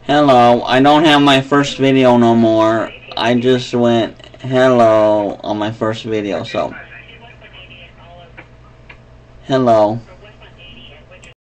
Hello, I don't have my first video no more. I just went hello on my first video, so hello.